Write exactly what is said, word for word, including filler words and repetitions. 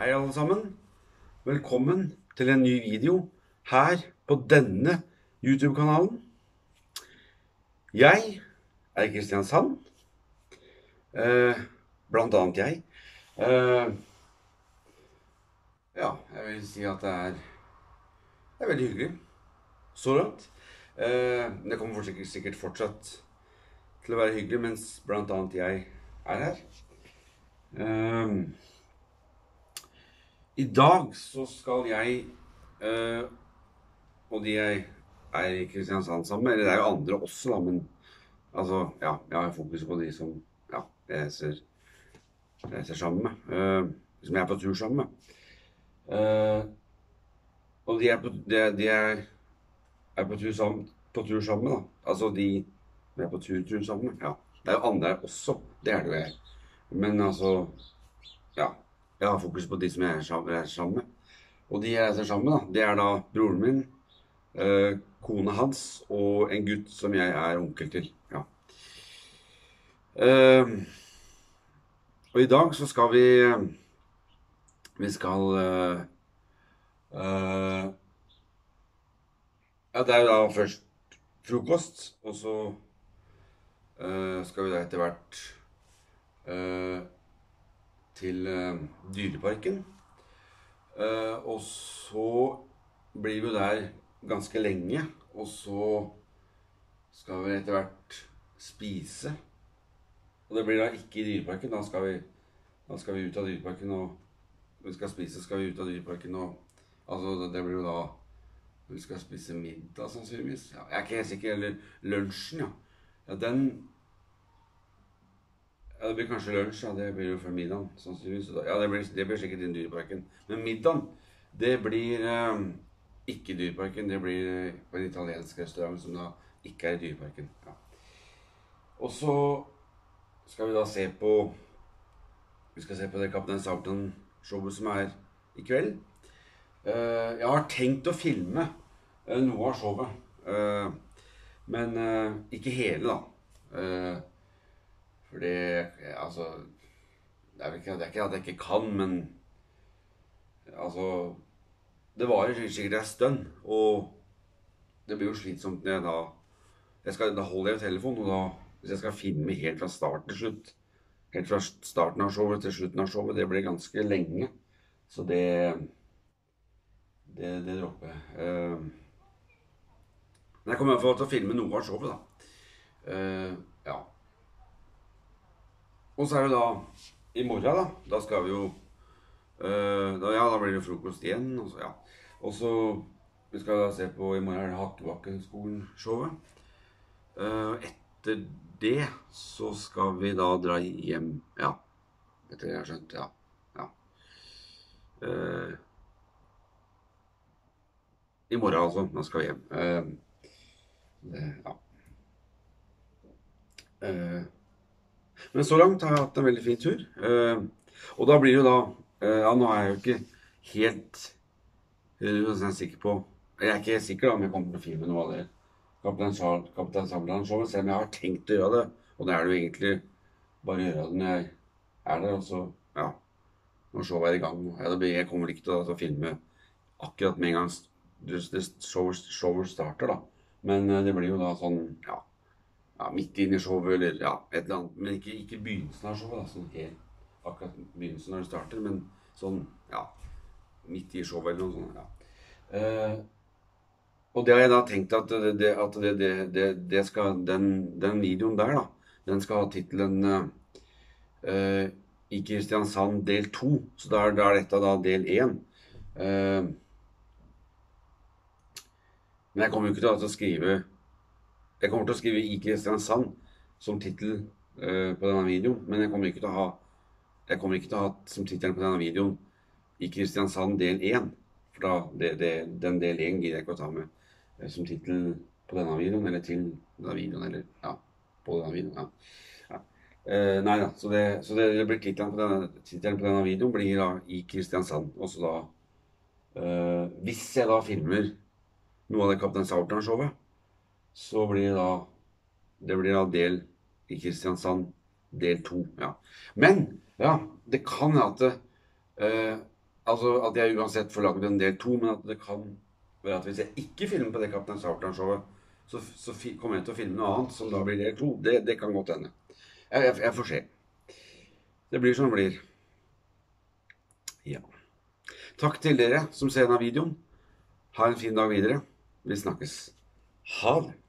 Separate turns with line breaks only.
Hei alle sammen, velkommen til en ny video her på denne YouTube-kanalen. Jeg er Kristian Sand, eh, blant annet jeg. Eh, ja, jeg vil si at det er, det er veldig hyggelig, så langt. Eh, det kommer sikkert, sikkert fortsatt til å være hyggelig, mens blant annet jeg er her. Eh, I dag så skal jeg, uh, og de jeg er i Kristiansand sammen med, eller det er jo andre også da, men altså, ja, jeg har fokus på de som, ja, jeg ser, jeg ser sammen med, uh, som jeg er på tur sammen med. Uh, og de, er på, de, de er, er på, tur sammen, på tur sammen med, da. Altså de vi er på tur, tur sammen med, ja. Det er jo andre her også, det er det jo jeg. Men altså, ja. Jeg har fokus på de som jeg er sammen med. Og de jeg er sammen med, da, det er da broren min, øh, kone hans og en gutt som jeg er onkel til. Ja. Uh, og i dag så skal vi, vi skal, uh, uh, ja, det er jo da først frokost, og så uh, skal vi da etter hvert uh, til uh, dyreparken, uh, og så blir vi der ganske lenge, og så skal vi etter hvert spise, og det blir da ikke i dyreparken, da skal vi, da skal vi ut av dyreparken, og når vi skal spise skal vi ut av dyreparken, og altså det blir jo da, vi skal spise middag sannsynligvis, ja, jeg er ikke helt sikker, eller lunsjen, ja, ja den Ja, det blir kanskje lunsj, ja, det blir jo for middagen, sannsynligvis. Ja, det blir, det blir sikkert i dyreparken. Men middagen, det blir eh, ikke i dyreparken, det blir på en italiensk restaurant som da ikke er i dyreparken. Ja. Og så skal vi da se på, vi skal se på det Kaptein Sabeltann-showet som er i kveld. Eh, jeg har tenkt å filme eh, noe av showet, eh, men eh, ikke hele da. Eh, For det, altså, det er, ikke, det er ikke at jeg ikke kan, men altså, det var jo sikkert en stund, og det blir jo slitsomt når jeg da, jeg skal, da holder jeg telefonen, og da, hvis jeg skal filme helt fra start til slutt, helt fra starten av showet til slutten av showet, det blir ganske lenge, så det, det, det dropper jeg. Uh, men jeg kommer i hvert fall til å filme noe av showet da. Uh, ja. Og så er det da, i morgen da, da skal vi jo, øh, da, ja, da blir det frokost igjen, og så, ja. Og så, vi skal da se på, i morgen er det Hakkebakkeskolen-showet. Uh, etter det, så skal vi da dra hjem, ja. Etter det jeg har skjønt, ja. ja. Uh, I morgen altså, da skal vi hjem. Uh, det, ja. Uh, Men så langt har jeg hatt en veldig fin tur, uh, og da blir det jo da, uh, ja, nå er jeg jo ikke helt uh, sikker på, jeg er ikke helt sikker da, om jeg kommer til å filme noe av det Kaptein Sabeltann-showet, selv om jeg har tenkt å gjøre det, og det er det jo egentlig bare å gjøre det når jeg er der, og så, ja, når showet er i gang, ja, det blir, jeg kommer ikke til å, til å filme akkurat med en gang det, det showet, showet starter da, men uh, det blir jo da sånn, ja, Ja, midt inn i showet, eller ja, et eller annet, men ikke, ikke begynnelsen av showet da, sånn helt, akkurat begynnelsen når det starter, men sånn, ja, midt i showet eller noe sånt, ja. Uh, og det har jeg da tenkt at, det, det, at det, det, det, det skal, den, den videoen der da, den skal ha titelen uh, I Kristiansand del to, så da er, da er dette da del én. Uh, men jeg kommer jo ikke til å skrive Jeg kommer til å skrive I Kristiansand som titel uh, på denne videoen, men jeg kommer ikke til å ha, jeg kommer ikke til å ha som titelen på denne videoen I Kristiansand del én, for da, det, det, den del én gidder jeg ikke å ta med uh, som titel på denne videoen, eller til denne videoen, eller ja, på denne videoen, ja. ja. Uh, nei da, så, det, så det, det blir titelen på, denne, titelen på denne videoen blir da I Kristiansand, og så da, uh, hvis jeg da filmer noe av det Kaptein Sabeltann-showet, så blir det da, det blir da del I Kristiansand del to, ja. Men, ja, det kan være at det, uh, Altså at jeg uansett får laget en del to, men at det kan være at hvis jeg ikke filmer på det Kaptein Sabeltann-showet, så, så fi- kommer jeg til å filme noe annet som da blir del to. Det, det kan godt hende. Jeg, jeg, jeg får se. Det blir som det blir. Ja. Takk til dere som ser denne videoen. Ha en fin dag videre. Vi snakkes. Ha det!